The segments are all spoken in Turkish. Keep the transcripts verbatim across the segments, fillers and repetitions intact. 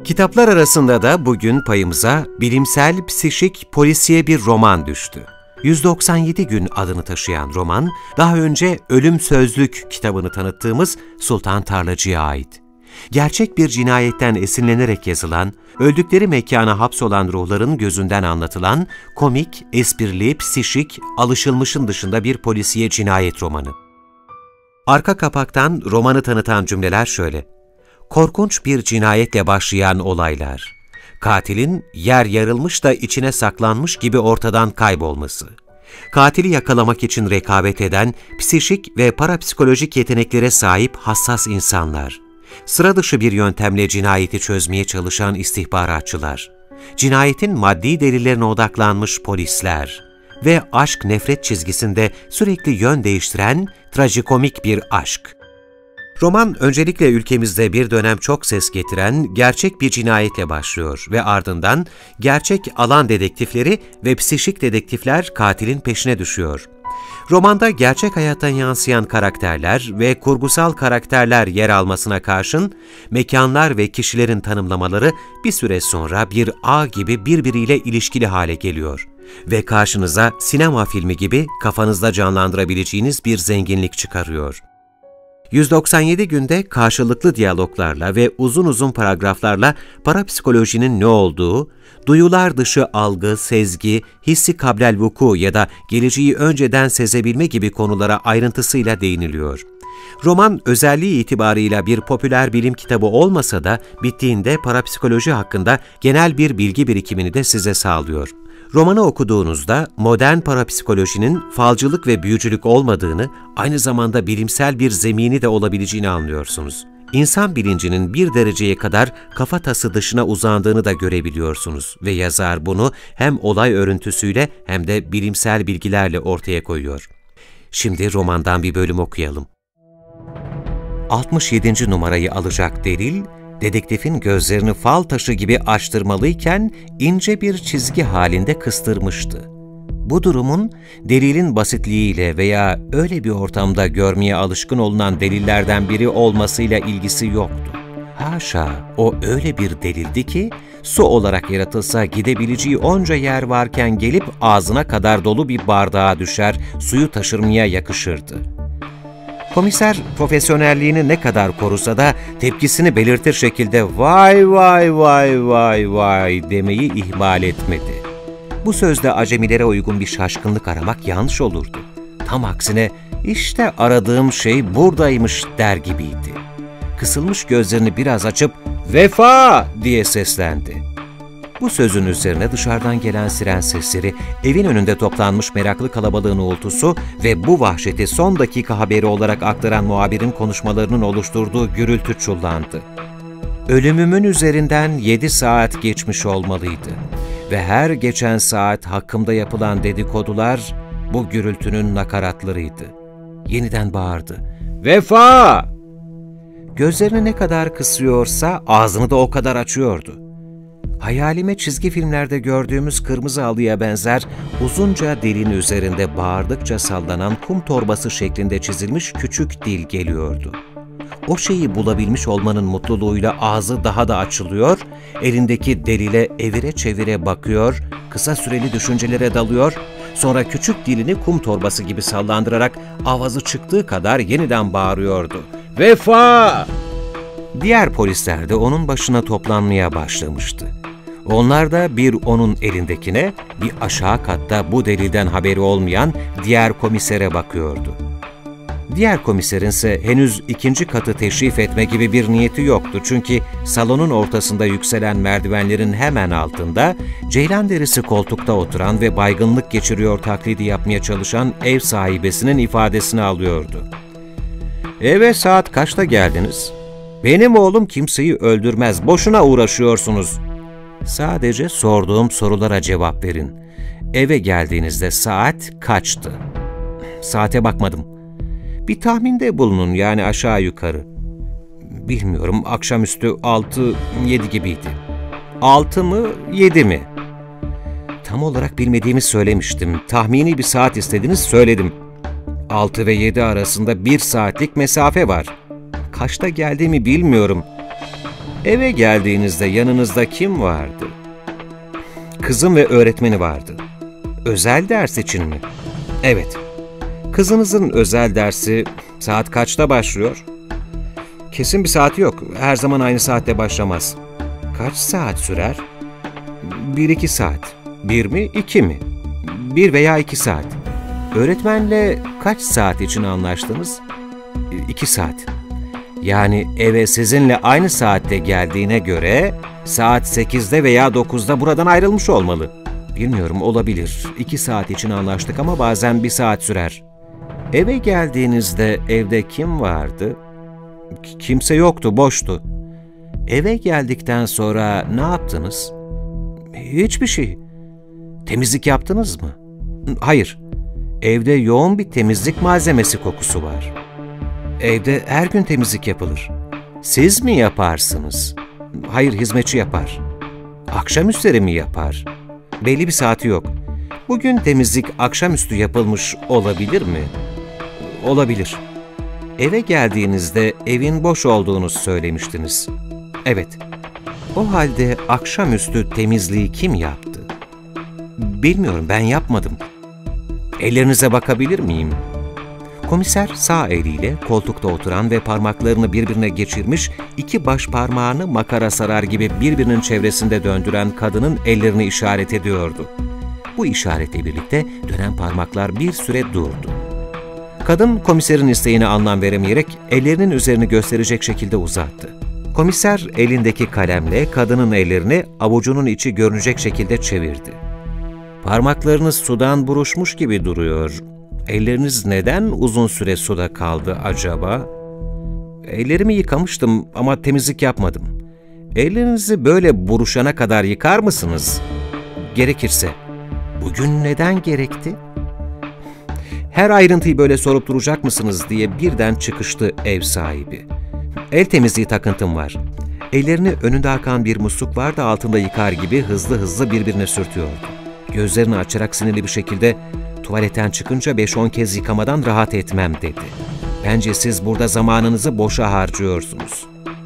Kitaplar arasında da bugün payımıza bilimsel, psişik, polisiye bir roman düştü. yüz doksan yedi gün adını taşıyan roman, daha önce Ölüm Sözlük kitabını tanıttığımız Sultan Tarlacı'ya ait. Gerçek bir cinayetten esinlenerek yazılan, öldükleri mekana hapsolan ruhların gözünden anlatılan, komik, esprili, psişik, alışılmışın dışında bir polisiye cinayet romanı. Arka kapaktan romanı tanıtan cümleler şöyle: Korkunç bir cinayetle başlayan olaylar. Katilin yer yarılmış da içine saklanmış gibi ortadan kaybolması. Katili yakalamak için rekabet eden, psişik ve parapsikolojik yeteneklere sahip hassas insanlar. Sıra dışı bir yöntemle cinayeti çözmeye çalışan istihbaratçılar. Cinayetin maddi delillerine odaklanmış polisler. Ve aşk-nefret çizgisinde sürekli yön değiştiren trajikomik bir aşk. Roman öncelikle ülkemizde bir dönem çok ses getiren gerçek bir cinayetle başlıyor ve ardından gerçek alan dedektifleri ve psişik dedektifler katilin peşine düşüyor. Romanda gerçek hayattan yansıyan karakterler ve kurgusal karakterler yer almasına karşın, mekanlar ve kişilerin tanımlamaları bir süre sonra bir ağ gibi birbiriyle ilişkili hale geliyor ve karşınıza sinema filmi gibi kafanızda canlandırabileceğiniz bir zenginlik çıkarıyor. yüz doksan yedi günde karşılıklı diyaloglarla ve uzun uzun paragraflarla parapsikolojinin ne olduğu, duyular dışı algı, sezgi, hissi kablel vuku ya da geleceği önceden sezebilme gibi konulara ayrıntısıyla değiniliyor. Roman özelliği itibarıyla bir popüler bilim kitabı olmasa da bittiğinde parapsikoloji hakkında genel bir bilgi birikimini de size sağlıyor. Romanı okuduğunuzda modern parapsikolojinin falcılık ve büyücülük olmadığını, aynı zamanda bilimsel bir zemini de olabileceğini anlıyorsunuz. İnsan bilincinin bir dereceye kadar kafatası dışına uzandığını da görebiliyorsunuz ve yazar bunu hem olay örüntüsüyle hem de bilimsel bilgilerle ortaya koyuyor. Şimdi romandan bir bölüm okuyalım. altmış yedinci numarayı alacak delil, dedektifin gözlerini fal taşı gibi açtırmalıyken ince bir çizgi halinde kıstırmıştı. Bu durumun delilin basitliğiyle veya öyle bir ortamda görmeye alışkın olunan delillerden biri olmasıyla ilgisi yoktu. Haşa, o öyle bir delildi ki su olarak yaratılsa gidebileceği onca yer varken gelip ağzına kadar dolu bir bardağa düşer, suyu taşırmaya yakışırdı. Komiser profesyonelliğini ne kadar korusa da tepkisini belirtir şekilde vay vay vay vay vay demeyi ihmal etmedi. Bu sözde acemilere uygun bir şaşkınlık aramak yanlış olurdu. Tam aksine işte aradığım şey buradaymış der gibiydi. Kısılmış gözlerini biraz açıp "Vefa!" diye seslendi. Bu sözün üzerine dışarıdan gelen siren sesleri, evin önünde toplanmış meraklı kalabalığın uğultusu ve bu vahşeti son dakika haberi olarak aktaran muhabirin konuşmalarının oluşturduğu gürültü çullandı. Ölümümün üzerinden yedi saat geçmiş olmalıydı ve her geçen saat hakkımda yapılan dedikodular bu gürültünün nakaratlarıydı. Yeniden bağırdı. "Vefa!" Gözlerini ne kadar kısıyorsa ağzını da o kadar açıyordu. Hayalime çizgi filmlerde gördüğümüz kırmızı halıya benzer uzunca dilin üzerinde bağırdıkça sallanan kum torbası şeklinde çizilmiş küçük dil geliyordu. O şeyi bulabilmiş olmanın mutluluğuyla ağzı daha da açılıyor, elindeki delile evire çevire bakıyor, kısa süreli düşüncelere dalıyor, sonra küçük dilini kum torbası gibi sallandırarak avazı çıktığı kadar yeniden bağırıyordu. "Vefa!" Diğer polisler de onun başına toplanmaya başlamıştı. Onlar da bir onun elindekine, bir aşağı katta bu delilden haberi olmayan diğer komisere bakıyordu. Diğer komiserin ise henüz ikinci katı teşrif etme gibi bir niyeti yoktu çünkü salonun ortasında yükselen merdivenlerin hemen altında ceylan derisi koltukta oturan ve baygınlık geçiriyor taklidi yapmaya çalışan ev sahibesinin ifadesini alıyordu. "Eve saat kaçta geldiniz?" "Benim oğlum kimseyi öldürmez, boşuna uğraşıyorsunuz." "Sadece sorduğum sorulara cevap verin. Eve geldiğinizde saat kaçtı?" "Saate bakmadım." "Bir tahminde bulunun, yani aşağı yukarı." "Bilmiyorum, akşamüstü altı yedi gibiydi." "Altı mı, yedi mi?" "Tam olarak bilmediğimi söylemiştim. Tahmini bir saat istediniz, söyledim." Altı ve yedi arasında bir saatlik mesafe var." "Kaçta geldiğimi bilmiyorum." Eve geldiğinizde yanınızda kim vardı? Kızım ve öğretmeni vardı. Özel ders için mi? Evet. Kızınızın özel dersi saat kaçta başlıyor? Kesin bir saati yok. Her zaman aynı saatte başlamaz. Kaç saat sürer? Bir iki saat. Bir mi, iki mi? Bir veya iki saat. Öğretmenle kaç saat için anlaştınız? İki saat. Yani eve sizinle aynı saatte geldiğine göre saat sekizde veya dokuzda buradan ayrılmış olmalı. Bilmiyorum, olabilir. İki saat için anlaştık ama bazen bir saat sürer. Eve geldiğinizde evde kim vardı? K- kimse yoktu, boştu. Eve geldikten sonra ne yaptınız? Hiçbir şey. Temizlik yaptınız mı? Hayır. Evde yoğun bir temizlik malzemesi kokusu var. Evde her gün temizlik yapılır. Siz mi yaparsınız? Hayır, hizmetçi yapar. Akşamüstleri mi yapar? Belli bir saati yok. Bugün temizlik akşamüstü yapılmış olabilir mi? Olabilir. Eve geldiğinizde evin boş olduğunu söylemiştiniz. Evet. O halde akşamüstü temizliği kim yaptı? Bilmiyorum, ben yapmadım. Ellerinize bakabilir miyim? Komiser sağ eliyle koltukta oturan ve parmaklarını birbirine geçirmiş, iki baş parmağını makara sarar gibi birbirinin çevresinde döndüren kadının ellerini işaret ediyordu. Bu işaretle birlikte dönen parmaklar bir süre durdu. Kadın komiserin isteğine anlam veremeyerek ellerinin üzerini gösterecek şekilde uzattı. Komiser elindeki kalemle kadının ellerini avucunun içi görünecek şekilde çevirdi. Parmaklarınız sudan buruşmuş gibi duruyor. Elleriniz neden uzun süre suda kaldı acaba? Ellerimi yıkamıştım ama temizlik yapmadım. Ellerinizi böyle buruşana kadar yıkar mısınız? Gerekirse. Bugün neden gerekti? Her ayrıntıyı böyle sorup duracak mısınız diye birden çıkıştı ev sahibi. El temizliği takıntım var. Ellerini önünde akan bir musluk var da altında yıkar gibi hızlı hızlı birbirine sürtüyordu. Gözlerini açarak sinirli bir şekilde tuvaletten çıkınca beş on kez yıkamadan rahat etmem dedi. Bence siz burada zamanınızı boşa harcıyorsunuz.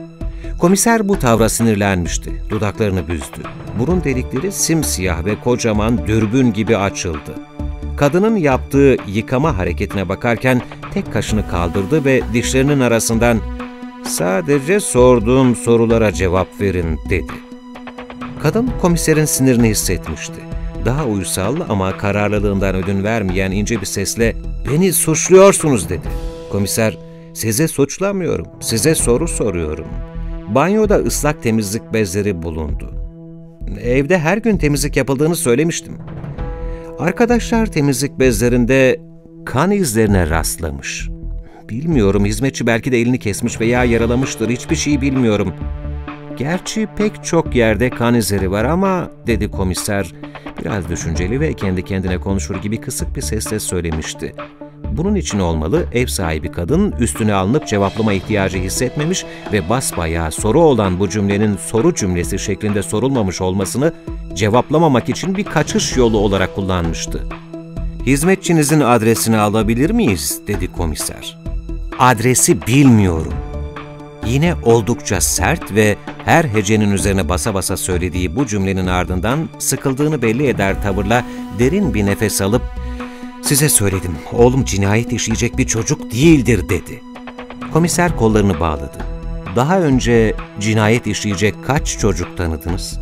Komiser bu tavra sinirlenmişti. Dudaklarını büzdü. Burun delikleri simsiyah ve kocaman dürbün gibi açıldı. Kadının yaptığı yıkama hareketine bakarken tek kaşını kaldırdı ve dişlerinin arasından "Sadece sorduğum sorulara cevap verin" dedi. Kadın komiserin sinirini hissetmişti. Daha uysal ama kararlılığından ödün vermeyen ince bir sesle "Beni suçluyorsunuz" dedi. Komiser, "Sizi suçlamıyorum, size soru soruyorum. Banyoda ıslak temizlik bezleri bulundu. Evde her gün temizlik yapıldığını söylemiştim. Arkadaşlar temizlik bezlerinde kan izlerine rastlamış. Bilmiyorum, hizmetçi belki de elini kesmiş veya yaralamıştır, hiçbir şey bilmiyorum. Gerçi pek çok yerde kan izleri var ama" dedi komiser, biraz düşünceli ve kendi kendine konuşur gibi kısık bir sesle söylemişti. Bunun için olmalı, ev sahibi kadın üstüne alınıp cevaplama ihtiyacı hissetmemiş ve basbayağı soru olan bu cümlenin soru cümlesi şeklinde sorulmamış olmasını cevaplamamak için bir kaçış yolu olarak kullanmıştı. "Hizmetçinizin adresini alabilir miyiz?" dedi komiser. "Adresi bilmiyorum." Yine oldukça sert ve her hecenin üzerine basa basa söylediği bu cümlenin ardından sıkıldığını belli eder tavırla derin bir nefes alıp "Size söyledim, oğlum cinayet işleyecek bir çocuk değildir" dedi. Komiser kollarını bağladı. "Daha önce cinayet işleyecek kaç çocuk tanıdınız?"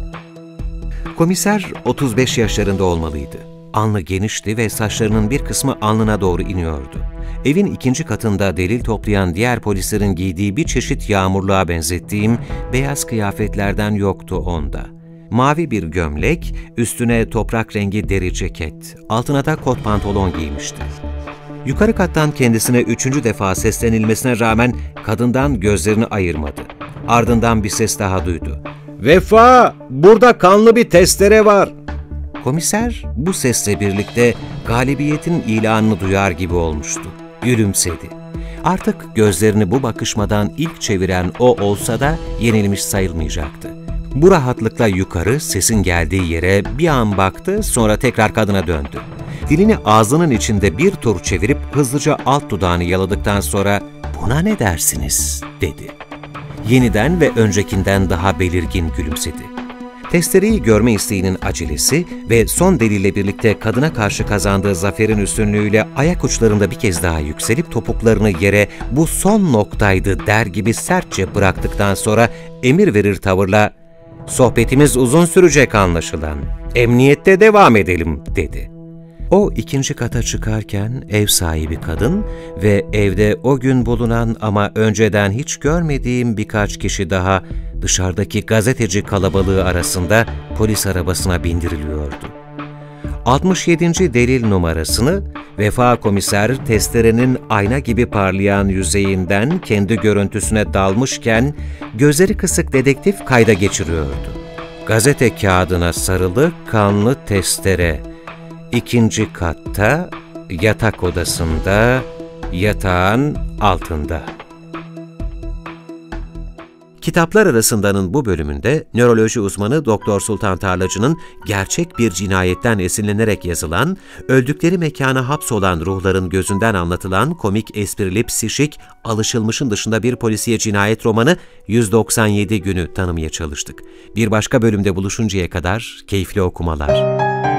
Komiser otuz beş yaşlarında olmalıydı. Alnı genişti ve saçlarının bir kısmı alnına doğru iniyordu. Evin ikinci katında delil toplayan diğer polislerin giydiği bir çeşit yağmurluğa benzettiğim beyaz kıyafetlerden yoktu onda. Mavi bir gömlek, üstüne toprak rengi deri ceket, altına da kot pantolon giymişti. Yukarı kattan kendisine üçüncü defa seslenilmesine rağmen kadından gözlerini ayırmadı. Ardından bir ses daha duydu. "Vefa, burada kanlı bir testere var." Komiser bu sesle birlikte galibiyetin ilanını duyar gibi olmuştu. Gülümsedi. Artık gözlerini bu bakışmadan ilk çeviren o olsa da yenilmiş sayılmayacaktı. Bu rahatlıkla yukarı, sesin geldiği yere bir an baktı, sonra tekrar kadına döndü. Dilini ağzının içinde bir tur çevirip hızlıca alt dudağını yaladıktan sonra "Buna ne dersiniz?" dedi. yeniden ve öncekinden daha belirgin gülümsedi. Testereyi görme isteğinin acelesi ve son delille birlikte kadına karşı kazandığı zaferin üstünlüğüyle ayak uçlarında bir kez daha yükselip topuklarını yere "bu son noktaydı" der gibi sertçe bıraktıktan sonra emir verir tavırla "sohbetimiz uzun sürecek anlaşılan, emniyette devam edelim" dedi. O ikinci kata çıkarken ev sahibi kadın ve evde o gün bulunan ama önceden hiç görmediğim birkaç kişi daha dışarıdaki gazeteci kalabalığı arasında polis arabasına bindiriliyordu. altmış yedinci delil numarasını Vefa Komiser testerenin ayna gibi parlayan yüzeyinden kendi görüntüsüne dalmışken gözleri kısık dedektif kayda geçiriyordu. Gazete kağıdına sarılı kanlı testere, İkinci katta, yatak odasında, yatağın altında. Kitaplar arasındanın bu bölümünde nöroloji uzmanı Doktor Sultan Tarlacı'nın gerçek bir cinayetten esinlenerek yazılan, öldükleri mekana hapsolan ruhların gözünden anlatılan komik, esprili, psişik, alışılmışın dışında bir polisiye cinayet romanı yüz doksan yedi günü tanımaya çalıştık. Bir başka bölümde buluşuncaya kadar keyifli okumalar.